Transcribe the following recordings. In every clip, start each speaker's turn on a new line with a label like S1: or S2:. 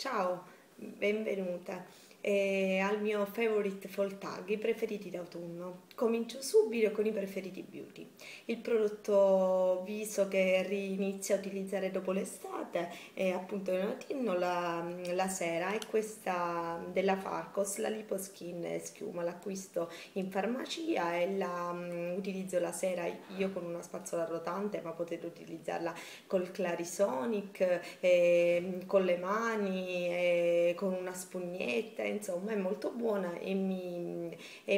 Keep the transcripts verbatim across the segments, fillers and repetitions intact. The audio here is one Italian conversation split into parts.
S1: Ciao, benvenuta eh, al mio favorite fall tag, i preferiti d'autunno. Comincio subito con i preferiti beauty. Il prodotto viso che rinizio a utilizzare dopo l'estate è appunto il mattino la, la sera, è questa della Farcos, la Lipo Skin Schiuma. L'acquisto in farmacia e la um, utilizzo la sera io con una spazzola rotante, ma potete utilizzarla col Clarisonic, eh, con le mani, eh, con una spugnetta, insomma è molto buona e mi, e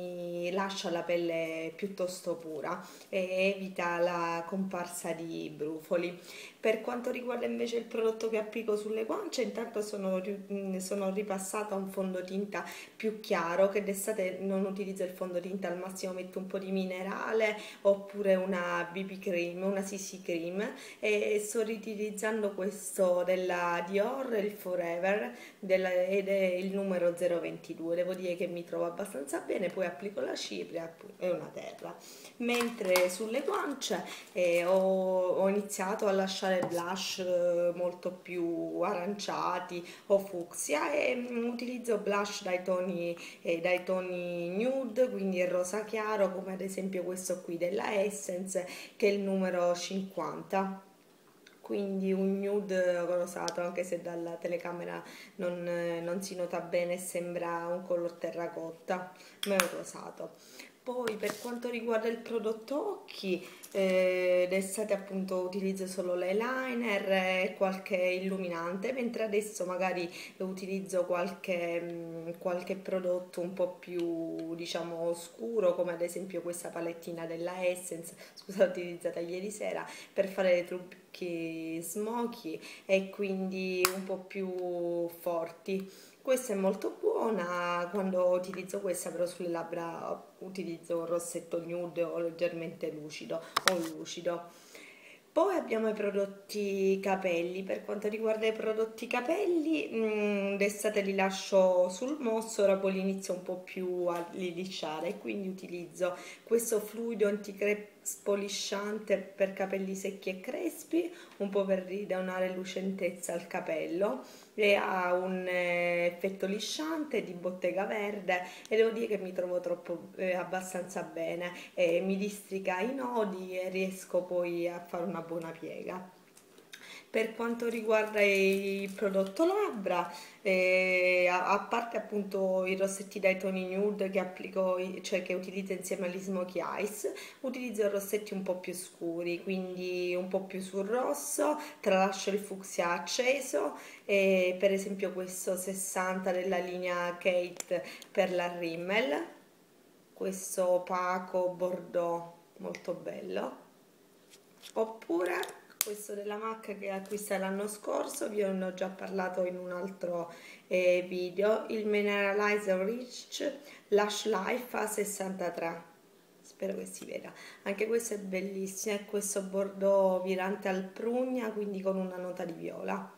S1: mi lascia la pelle piuttosto pura e evita la comparsa di brufoli. Per quanto riguarda invece il prodotto che applico sulle guance, intanto sono, ri- sono ripassata a un fondotinta più chiaro, che d'estate non utilizzo il fondotinta, al massimo metto un po' di minerale oppure una B B cream, una C C cream, e sto riutilizzando questo della Dior, il Forever, della- ed è il numero zero ventidue. Devo dire che mi trovo abbastanza bene, poi applico la cipria e una terra. Mentre sulle guance eh, ho, ho iniziato a lasciare blush eh, molto più aranciati o fucsia e mm, utilizzo blush dai toni, eh, dai toni nude, quindi il rosa chiaro, come ad esempio questo qui della Essence, che è il numero cinquanta, quindi un nude rosato, anche se dalla telecamera non, eh, non si nota bene, sembra un color terracotta, ma è un rosato. Poi per quanto riguarda il prodotto occhi, eh, d'estate appunto utilizzo solo l'eyeliner e qualche illuminante, mentre adesso magari utilizzo qualche, mh, qualche prodotto un po' più diciamo scuro, come ad esempio questa palettina della Essence, scusate, utilizzata ieri sera per fare le trucchi smoky e quindi un po' più forti. Questa è molto buona, quando utilizzo questa però sulle labbra utilizzo un rossetto nude o leggermente lucido o lucido. Poi abbiamo i prodotti capelli. Per quanto riguarda i prodotti capelli, mh, d'estate li lascio sul mosso, ora poi li inizio un po' più a li lisciare, quindi utilizzo questo fluido anticrespo lisciante per capelli secchi e crespi, un po' per ridare lucentezza al capello, e ha un eh, effetto lisciante di bottega verde e devo dire che mi trovo troppo eh, abbastanza bene, e mi districa i nodi e riesco poi a fare una buona piega. Per quanto riguarda il prodotto labbra, eh, a, a parte appunto i rossetti dai toni nude che applico, cioè che utilizzo insieme agli Smokey Eyes, utilizzo rossetti un po' più scuri, quindi un po' più sul rosso, tralascio il fucsia acceso, e per esempio questo sessanta della linea Kate per la Rimmel, questo opaco bordeaux molto bello. Oppure questo della MAC che acquistai l'anno scorso, vi ne ho già parlato in un altro eh, video, il Mineralizer Rich Lash Life A sessantatré. Spero che si veda. Anche questo è bellissimo, è questo bordeaux virante al prugna, quindi con una nota di viola.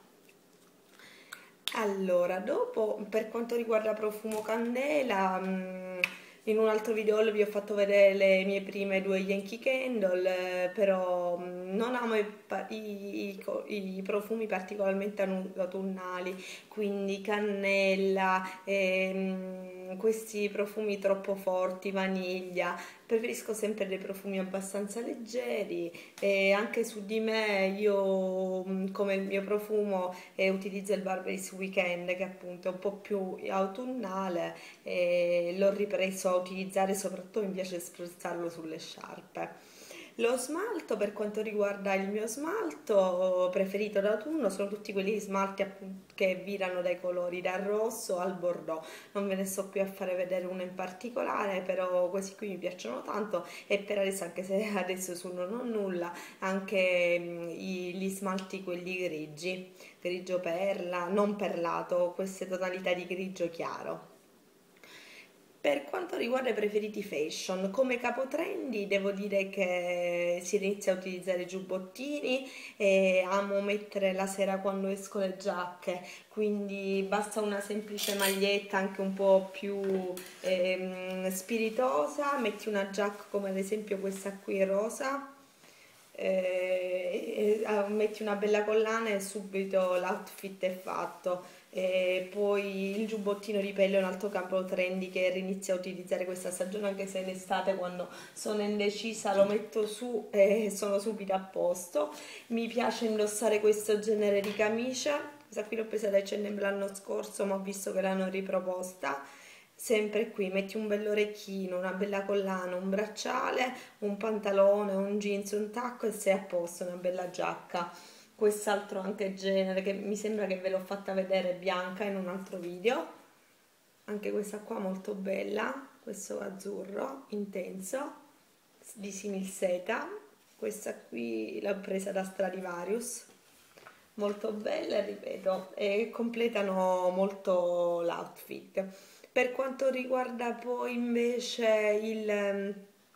S1: Allora, dopo per quanto riguarda profumo candela, mh, in un altro video vi ho fatto vedere le mie prime due Yankee Candle, eh, però mh, non amo i, pa- i- i co- i profumi particolarmente anu- autunnali, quindi cannella, ehm, questi profumi troppo forti, vaniglia. Preferisco sempre dei profumi abbastanza leggeri, e anche su di me io mh, come il mio profumo e utilizzo il Barberries Weekend, che appunto è un po' più autunnale, e l'ho ripreso a utilizzare, soprattutto mi piace spruzzarlo sulle sciarpe. Lo smalto, per quanto riguarda il mio smalto preferito d'autunno, sono tutti quelli smalti appunto che virano dai colori dal rosso al bordeaux. Non ve ne sto qui a fare vedere uno in particolare, però questi qui mi piacciono tanto, e per adesso, anche se adesso su non ho nulla, anche mm, i- gli smalti quelli grigi, grigio perla, non perlato, queste tonalità di grigio chiaro. Per quanto riguarda i preferiti fashion, come capotrendi devo dire che si inizia a utilizzare i giubbottini, e amo mettere la sera quando esco le giacche, quindi basta una semplice maglietta anche un po' più ehm, spiritosa, metti una giacca come ad esempio questa qui rosa, eh, e, metti una bella collana e subito l'outfit è fatto. E poi il giubbottino di pelle è un altro campo trendy che inizio a utilizzare questa stagione, anche se l'estate quando sono indecisa lo metto su e sono subito a posto. Mi piace indossare questo genere di camicia, questa qui l'ho presa da acca e emme l'anno scorso ma ho visto che l'hanno riproposta. Sempre qui metti un bell'orecchino, una bella collana, un bracciale, un pantalone, un jeans, un tacco e sei a posto, una bella giacca. Quest'altro anche genere che mi sembra che ve l'ho fatta vedere bianca in un altro video, anche questa qua molto bella, questo azzurro intenso di simil seta. Questa qui l'ho presa da Stradivarius, molto bella, ripeto, e completano molto l'outfit. Per quanto riguarda poi invece il,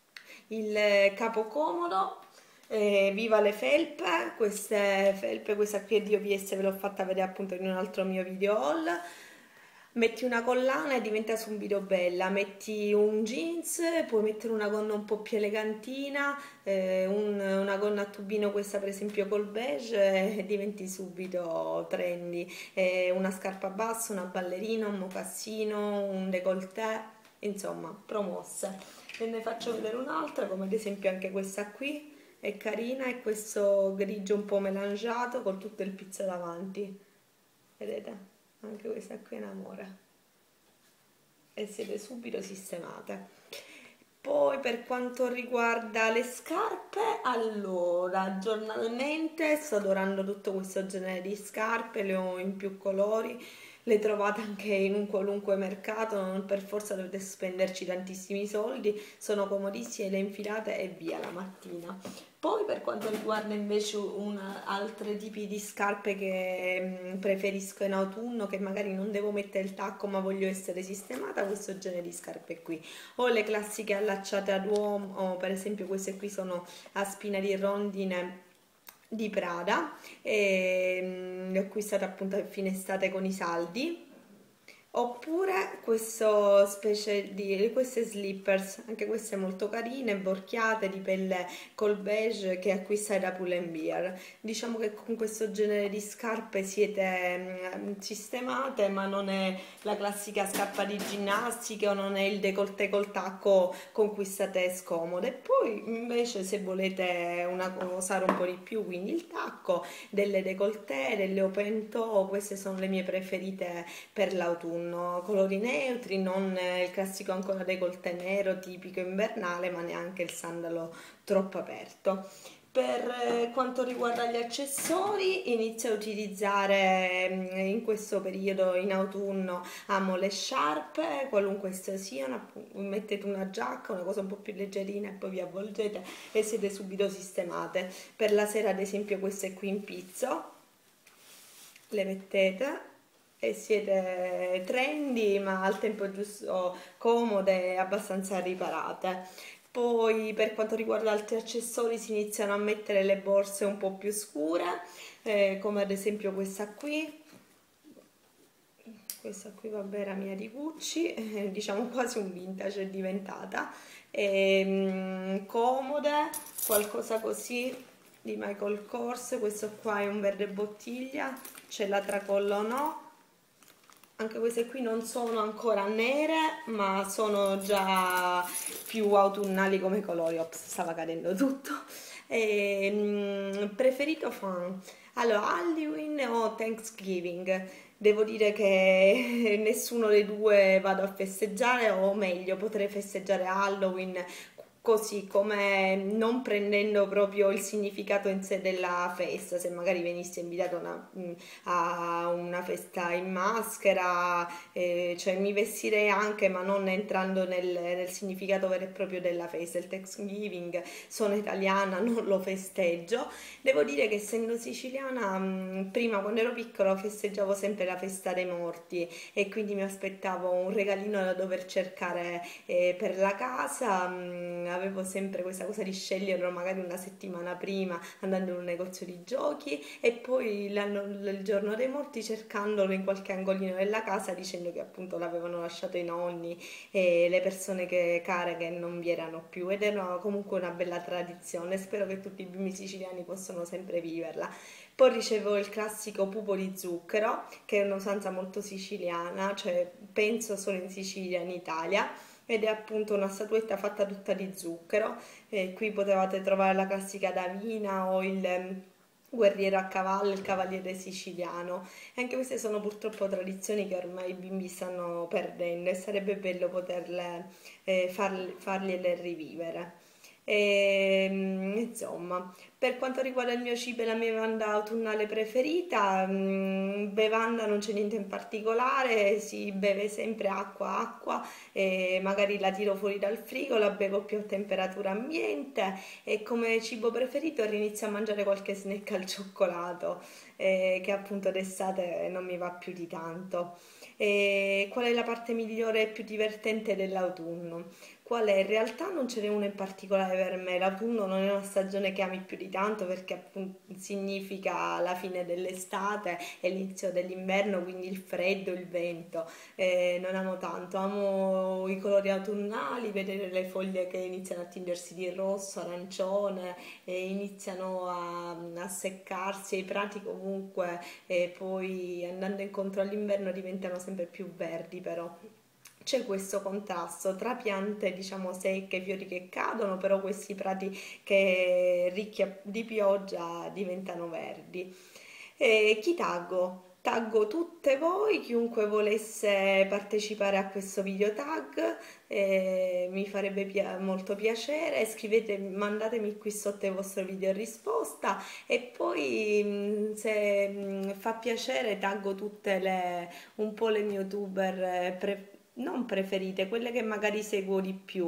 S1: il capo comodo, eh, viva le felpe, queste felpe, questa qui è di O V S, ve l'ho fatta vedere appunto in un altro mio video haul. Metti una collana e diventa subito bella, metti un jeans, puoi mettere una gonna un po' più elegantina, eh, un- una gonna a tubino, questa per esempio col beige, e diventi subito trendy. Eh, una scarpa bassa, una ballerina, un mocassino, un décolleté, insomma, promosse. E ne faccio vedere un'altra, come ad esempio anche questa qui, è carina, è questo grigio un po' melangiato con tutto il pizzo davanti, vedete? Anche questa qui è un amore e siete subito sistemate. Poi per quanto riguarda le scarpe, allora giornalmente sto adorando tutto questo genere di scarpe, le ho in più colori, le trovate anche in un qualunque mercato, non per forza dovete spenderci tantissimi soldi, sono comodissime, le infilate e via la mattina. Poi per quanto riguarda invece una, altri tipi di scarpe che mm, preferisco in autunno, che magari non devo mettere il tacco ma voglio essere sistemata, questo genere di scarpe qui. O le classiche allacciate ad uomo, o per esempio queste qui sono a spina di rondine di Prada, e mm, le ho acquistate appunto a fine estate con i saldi. Oppure questo specie di queste slippers, anche queste molto carine, borchiate di pelle col beige che acquistai da Pull&Bear. Diciamo che con questo genere di scarpe siete mm, sistemate, ma non è la classica scarpa di ginnastica o non è il décolleté col tacco con cui state scomode. E poi invece se volete una cosa usare un po' di più, quindi il tacco, delle décolleté, delle open toe, queste sono le mie preferite per l'autunno, colori neutri, non il classico ancora décolleté nero tipico invernale, ma neanche il sandalo troppo aperto. Per eh, quanto riguarda gli accessori, inizio a utilizzare mm, in questo periodo in autunno, amo le sciarpe, qualunque esse siano, appu- mettete una giacca, una cosa un po' più leggerina e poi vi avvolgete e siete subito sistemate. Per la sera ad esempio queste qui in pizzo, le mettete e siete trendy ma al tempo giusto comode e abbastanza riparate. Poi per quanto riguarda altri accessori si iniziano a mettere le borse un po' più scure, eh, come ad esempio questa qui. Questa qui vabbè era mia di Gucci, eh, diciamo quasi un vintage è diventata. Ehm, comode, qualcosa così di Michael Kors, questo qua è un verde bottiglia, c'è la tracolla o no. Anche queste qui non sono ancora nere, ma sono già più autunnali come colori. Ops, stava cadendo tutto. E, mm, preferito fan. Allora, Halloween o Thanksgiving? Devo dire che nessuno dei due vado a festeggiare, o meglio, potrei festeggiare Halloween così come non prendendo proprio il significato in sé della festa, se magari venisse invitato a una, mm, a una festa in maschera, eh, cioè mi vestirei anche ma non entrando nel, nel significato vero e proprio della festa. Il Thanksgiving, sono italiana, non lo festeggio. Devo dire che essendo siciliana, mm, prima quando ero piccola festeggiavo sempre la festa dei morti e quindi mi aspettavo un regalino da dover cercare eh, per la casa, mh, avevo sempre questa cosa di sceglierlo magari una settimana prima andando in un negozio di giochi e poi l'anno- il giorno dei morti cercare scandalo in qualche angolino della casa dicendo che appunto l'avevano lasciato i nonni e le persone che, care che non vi erano più, ed era comunque una bella tradizione. Spero che tutti i bimbi siciliani possano sempre viverla. Poi ricevo il classico pupo di zucchero, che è un'usanza molto siciliana, cioè penso solo in Sicilia, in Italia, ed è appunto una statuetta fatta tutta di zucchero. E qui potevate trovare la classica Davina o il ehm, guerriero a cavallo, il cavaliere siciliano. E anche queste sono purtroppo tradizioni che ormai i bimbi stanno perdendo e sarebbe bello poterle eh, farle- fargliele rivivere. E, mm, insomma, per quanto riguarda il mio cibo e la mia bevanda autunnale preferita, mm, bevanda non c'è niente in particolare, si beve sempre acqua, acqua, e magari la tiro fuori dal frigo, la bevo più a temperatura ambiente, e come cibo preferito inizio a mangiare qualche snack al cioccolato, eh, che appunto d'estate non mi va più di tanto. E qual è la parte migliore e più divertente dell'autunno? Qual è? In realtà non ce n'è una in particolare per me. L'autunno non è una stagione che ami più di tanto perché appunto significa la fine dell'estate e l'inizio dell'inverno, quindi il freddo, il vento. Eh, non amo tanto, amo i colori autunnali, vedere le foglie che iniziano a tingersi di rosso, arancione e iniziano a, a seccarsi, e i prati comunque e poi andando incontro all'inverno diventano sempre più verdi però. C'è questo contrasto tra piante, diciamo, secche, fiori che cadono, però questi prati che ricchi di pioggia diventano verdi. E chi taggo? Taggo tutte voi, chiunque volesse partecipare a questo video tag, eh, mi farebbe pia- molto piacere. Scrivete, mandatemi qui sotto il vostro video in risposta e poi mh, se mh, fa piacere taggo tutte le, un po' le mie youtuber eh, pre- non preferite, quelle che magari seguo di più.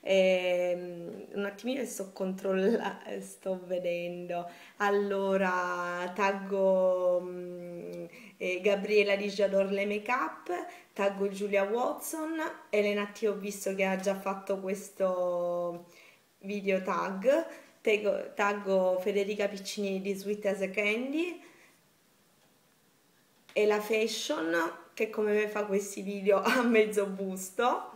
S1: Ehm, un attimino sto controllando, sto vedendo. Allora, taggo mm, eh, Gabriela di J'adore Make Up, taggo Giulia Watson, Elena T ho visto che ha già fatto questo video tag, tego- taggo Federica Piccini di Sweet as a Candy e la Fashion che come me fa questi video a mezzo busto,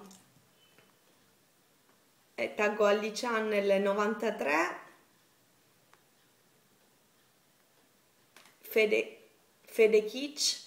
S1: e taggo Ali Channel novantatré, Fede, Fede Kitsch,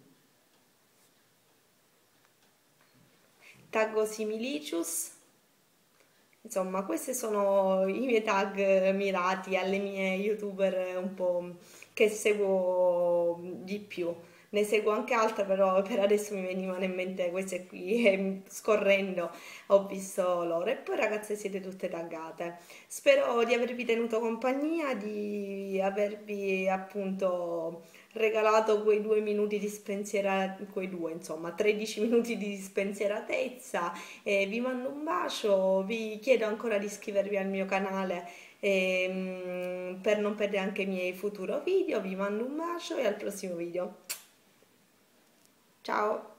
S1: taggo Similicious. Insomma, questi sono i miei tag mirati alle mie youtuber un po' che seguo di più. Ne seguo anche altre, però per adesso mi venivano in mente queste qui e scorrendo ho visto loro. E poi ragazze siete tutte taggate. Spero di avervi tenuto compagnia, di avervi appunto regalato quei due minuti di spensieratezza, quei due insomma, tredici minuti di spensieratezza. Eh, vi mando un bacio, vi chiedo ancora di iscrivervi al mio canale ehm, per non perdere anche i miei futuri video. Vi mando un bacio e al prossimo video. Ciao!